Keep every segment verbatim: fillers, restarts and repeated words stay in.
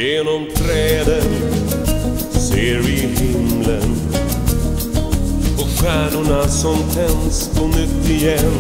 Genom träden ser vi himlen och stjärnorna som tänds på nytt igen.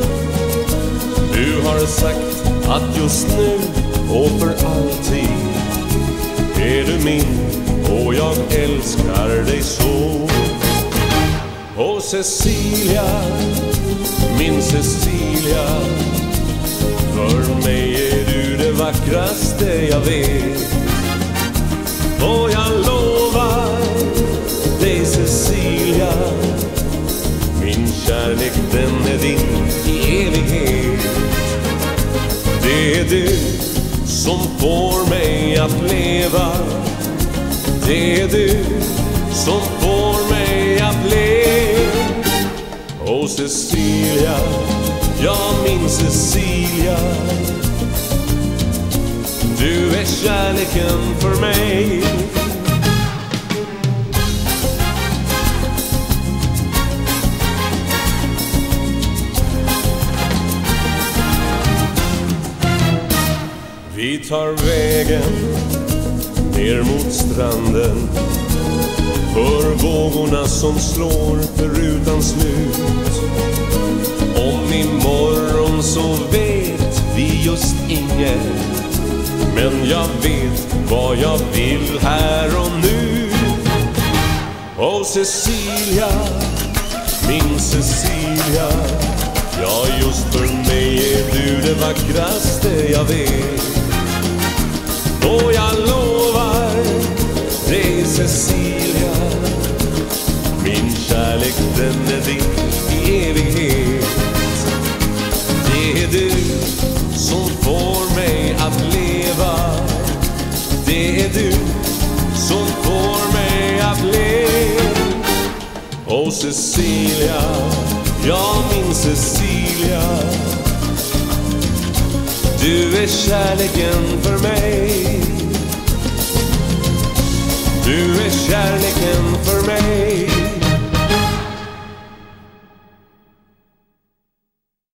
Du har sagt att just nu och för alltid är du min och jag älskar dig så. Och Cecilia, min Cecilia, för mig är du det vackraste jag vet. Och jag lovar dig Cecilia, min kärlek den är din i evighet. Det är du som får mig att leva. Det är du som får mig att leva. Och Cecilia, ja min Cecilia, du är kärleken för mig. Vi tar vägen ner mot stranden, för vågorna som slår förutan slut. Om imorgon så vet vi just inget, men jag vet vad jag vill här och nu. Och Cecilia, min Cecilia, ja just för mig är du det vackraste jag vet. Och jag lovar dig Cecilia, min kärlek den är din i evighet. Det är du som får mig att leva. Det är du som får mig att leva. Och Cecilia, ja min Cecilia, du är kärleken för mig. Du är kärleken för mig.